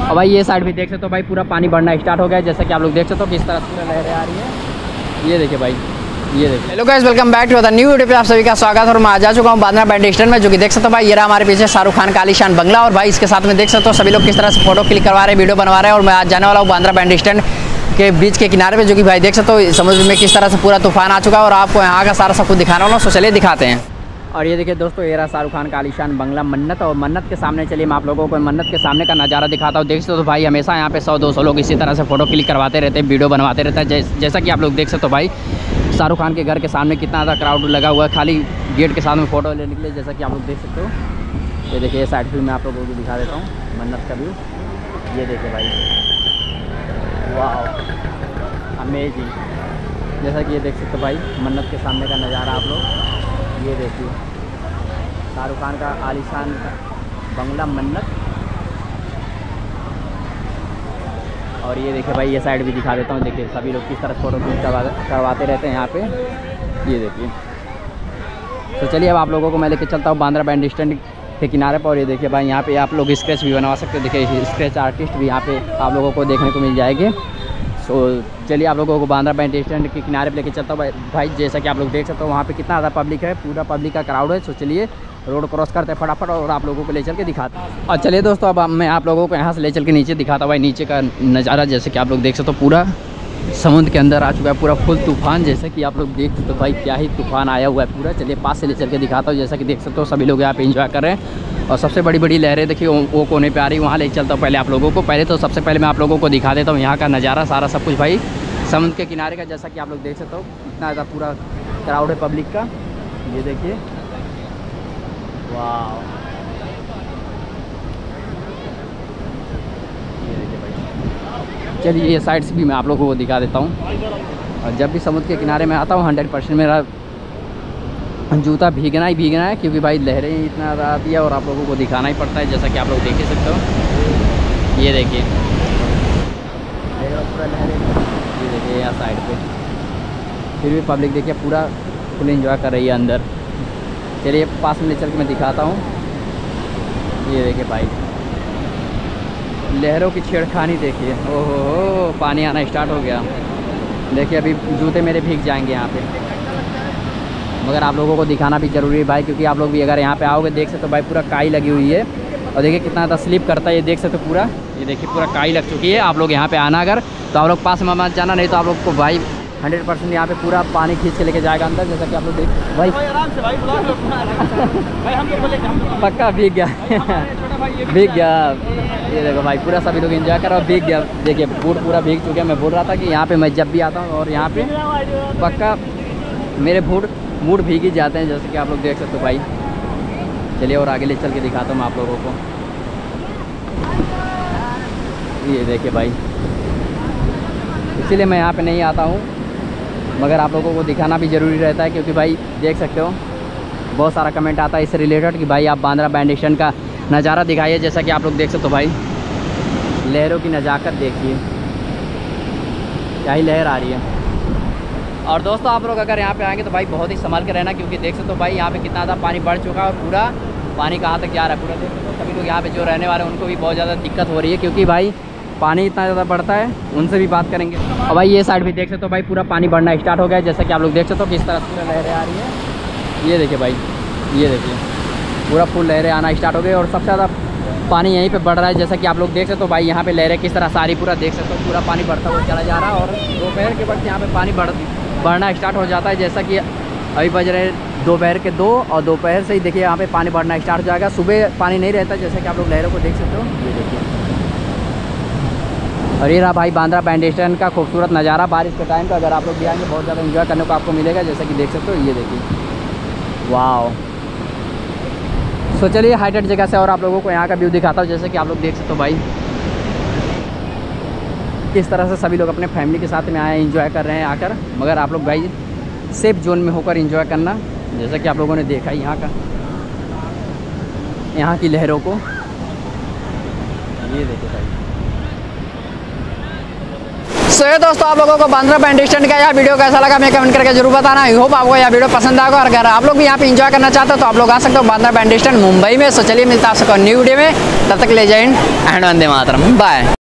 और भाई ये साइड भी देख सकते हो भाई पूरा पानी बढ़ना स्टार्ट हो गया है, जैसा कि आप लोग देख सकते हो किस तरह से पूरा लहरें आ रही है। ये देखिए भाई, ये देखिए। Hello guys, welcome back to the new video पे आप सभी का स्वागत है। और मैं आ जा चुका हूँ बांद्रा बैंड स्टैंड में, जो कि देख सकते हो भाई ये रहा हमारे पीछे शाहरुख खान का आलीशान बंगला। और भाई इसके साथ में देख सकते हो सभी लोग किस तरह से फोटो क्लिक करवा रहे हैं, वीडियो बनवा रहे हैं। और मैं आज जाने वाला हूँ बांद्रा बैंड स्टैंड के बीच के किनारे पे, जो कि भाई देख सकते हो समुद्र में किस तरह से पूरा तूफान आ चुका है और आपको यहाँ का सारा सब कुछ दिखाने वाला हूँ। सो चलिए दिखाते हैं। और ये देखिए दोस्तों, ये रहा शाहरुख खान का आलीशान बंगला मन्नत। और मन्नत के सामने चलिए मैं आप लोगों को मन्नत के सामने का नज़ारा दिखाता हूँ। देख सकते हो भाई हमेशा यहाँ पे 100-200 लोग इसी तरह से फोटो क्लिक करवाते रहते हैं, वीडियो बनवाते रहते हैं। जैसा कि आप लोग देख सकते हो भाई शाहरुख खान के घर के सामने कितना ज़्यादा क्राउड लगा हुआ है, खाली गेट के साथ में फ़ोटो लेने के लिए। जैसा कि आप लोग देख सकते हो, ये देखिए साइड व्यू मैं आप लोगों को दिखा देता हूँ मन्नत का व्यू। ये देखिए भाई, वाह अमेजिंग। जैसा कि ये देख सकते हो भाई मन्नत के सामने का नज़ारा आप लोग ये देखिए, शाहरुख खान का आलीशान बंगला मन्नत। और ये देखिए भाई ये साइड भी दिखा देता हूँ। देखिए सभी लोग किस तरह फोटो क्लिक करवाते रहते हैं यहाँ पे, ये देखिए। तो चलिए अब आप लोगों को मैं लेके चलता हूँ बांद्रा बैंड स्टैंड के किनारे पर। और ये देखिए भाई यहाँ पे आप लोग स्केच भी बनवा सकते हो। देखिए स्केच आर्टिस्ट भी यहाँ पे आप लोगों को देखने को मिल जाएंगे। सो चलिए आप लोगों को बांद्रा बैंड स्टैंड के किनारे पे लेके चलता हूँ भाई। जैसा कि आप लोग देख सकते हो वहाँ पे कितना ज़्यादा पब्लिक है, पूरा पब्लिक का क्राउड है। सो चलिए रोड क्रॉस करते हैं फटाफट और आप लोगों को ले चल के दिखाता हूँ। और चलिए दोस्तों अब मैं आप लोगों को यहाँ से ले चल के नीचे दिखाता हूँ भाई नीचे का नज़ारा। जैसे कि आप लोग देख सकते हो पूरा समुद्र के अंदर आ चुका है, पूरा फुल तूफान। जैसे कि आप लोग देख सकते हो भाई क्या ही तूफान आया हुआ है पूरा। चलिए पास से ले चल के दिखाता हूँ। जैसा कि देख सकते हो सभी लोग यहाँ पे एंजॉय कर रहे हैं और सबसे बड़ी बड़ी लहरें देखिए वो कोने पे आ रही है, वहाँ ले चलता हूँ पहले आप लोगों को। पहले तो सबसे पहले मैं आप लोगों को दिखा देता हूँ यहाँ का नज़ारा सारा सब कुछ भाई समुद्र के किनारे का। जैसा कि आप लोग देख सकते हो इतना ज़्यादा पूरा क्राउड है पब्लिक का, ये देखिए, वाह। ये देखिए भाई, चलिए ये साइड से भी मैं आप लोगों को दिखा देता हूँ। और जब भी समुद्र के किनारे में आता हूँ 100% मेरा जूता भीगना ही भीगना है, क्योंकि भाई लहरें इतना ज़्यादा आती है और आप लोगों को दिखाना ही पड़ता है। जैसा कि आप लोग देख ही सकते हो, ये देखिए पूरा लहरें, ये देखिए यहाँ साइड पे फिर भी पब्लिक देखिए पूरा फुल एंजॉय कर रही है अंदर। चलिए पास में ले चल के मैं दिखाता हूँ। ये देखिए भाई लहरों की छेड़खानी देखिए, ओहो पानी आना स्टार्ट हो गया। देखिए अभी जूते मेरे भीग जाएंगे यहाँ पे, मगर आप लोगों को दिखाना भी ज़रूरी है भाई, क्योंकि आप लोग भी अगर यहाँ पे आओगे देख सकते हो भाई पूरा काई लगी हुई है। और देखिए कितना ज़्यादा स्लिप करता है, ये देख सकते हो पूरा, ये देखिए पूरा काई लग चुकी है। आप लोग यहाँ पे आना अगर तो आप लोग पास में मत जाना, नहीं तो आप लोग को भाई 100% यहाँ पे पूरा पानी खींच के लेके जाएगा अंदर। जैसा कि आप लोग देख भाई आराम से भाई पक्का भीग गया भीग गया। ये देखो भाई पूरा सभी लोग एंजॉय कर रहे हो, भीग गया। देखिए बूट पूरा भीग चुके हैं। मैं बोल रहा था कि यहाँ पे मैं जब भी आता हूँ और यहाँ पे पक्का मेरे बूट भीग ही जाते हैं, जैसे कि आप लोग देख सकते हो भाई। चलिए और आगे ले चल के दिखाता हूँ मैं आप लोगों को। ये देखिए भाई इसीलिए मैं यहाँ पे नहीं आता हूँ, मगर आप लोगों को दिखाना भी ज़रूरी रहता है, क्योंकि भाई देख सकते हो बहुत सारा कमेंट आता है इससे रिलेटेड कि भाई आप बांद्रा बैंड स्टैंड का नज़ारा दिखाइए। जैसा कि आप लोग देख सकते हो भाई लहरों की नज़ाकत देखिए, क्या ही लहर आ रही है। और दोस्तों आप लोग अगर यहाँ पे आएंगे तो भाई बहुत ही संभाल के रहना, क्योंकि देख सकते हो भाई यहाँ पे कितना ज़्यादा पानी बढ़ चुका है और पूरा पानी कहाँ तक जा रहा है पूरा देख सकते हो। सभी लोग यहाँ पे जो रहने वाले हैं उनको भी बहुत ज़्यादा दिक्कत हो रही है, क्योंकि भाई पानी इतना ज़्यादा बढ़ता है। उनसे भी बात करेंगे। और भाई ये साइड भी देख सकते हो भाई पूरा पानी बढ़ना स्टार्ट हो गया है। जैसा कि आप लोग देख सकते हो किस तरह से पूरा लहरें आ रही है। ये देखिए भाई, ये देखिए पूरा फुल लहरें आना स्टार्ट हो गई और सबसे ज़्यादा पानी यहीं पे बढ़ रहा है। जैसा कि आप लोग देख सकते हो भाई यहाँ पे लहरें किस तरह सारी पूरा देख सकते हो, पूरा पानी बढ़ता हुआ चला जा रहा है। और दोपहर के वक्त यहाँ पे पानी बढ़ना स्टार्ट हो जाता है। जैसा कि अभी बज रहे दोपहर के 2 और दोपहर से ही देखिए यहाँ पे पानी बढ़ना स्टार्ट हो जाएगा। सुबह पानी नहीं रहता, जैसा कि आप लोग लहरों को देख सकते हो, ये देखिए। और ये रहा भाई बांद्रा बैंड स्टैंड का खूबसूरत नज़ारा बारिश के टाइम का। अगर आप लोग भी आएंगे बहुत ज़्यादा एंजॉय करने को आपको मिलेगा, जैसा कि देख सकते हो, ये देखिए, वाह। सो चलिए हाइटेड जगह से और आप लोगों को यहाँ का व्यू दिखाता हूँ। जैसे कि आप लोग देख सकते हो भाई किस तरह से सभी लोग अपने फैमिली के साथ में आए एंजॉय कर रहे हैं आकर, मगर आप लोग भाई सेफ जोन में होकर एंजॉय करना। जैसा कि आप लोगों ने देखा यहाँ की लहरों को, ये देखो भाई। सो ये दोस्तों आप लोगों को बांद्रा बैंड स्टैंड का यह वीडियो कैसा लगा मैं कमेंट करके जरूर बताना। आई होप आपको यह वीडियो पसंद आएगा, और अगर आप लोग भी यहाँ पे एंजॉय करना चाहते हो तो आप लोग आ सकते हो बांद्रा बैंड स्टैंड मुंबई में। सो चलिए मिलता है आप सबको न्यू वीडियो में, तब तक ले जाए एंड वंदे मातरम, बाय।